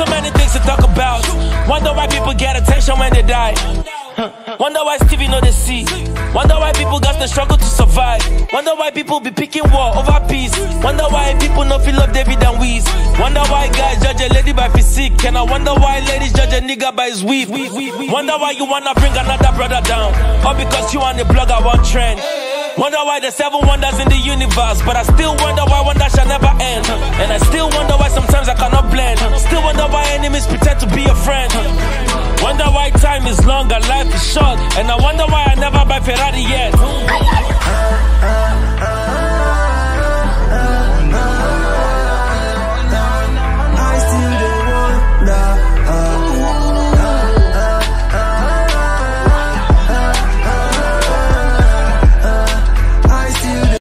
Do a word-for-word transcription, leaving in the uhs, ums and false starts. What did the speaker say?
Too many things to talk about. Wonder why people get attention when they die. Wonder why Stevie know they see. Wonder why people got the struggle to survive. Wonder why people be picking war over peace. Wonder why people no feel love David and Weez. Wonder why guys judge a lady by physique. And I wonder why ladies judge a nigga by his weave. Wonder why you wanna bring another brother down. Or because you on the blog I want trend. Wonder why there's seven wonders in the universe, but I still wonder why wonder shall never end. And I still wonder why sometimes I cannot blend. Still wonder why enemies pretend to be a friend. Wonder why time is long and life is short. And I wonder why I never buy Ferrari yet.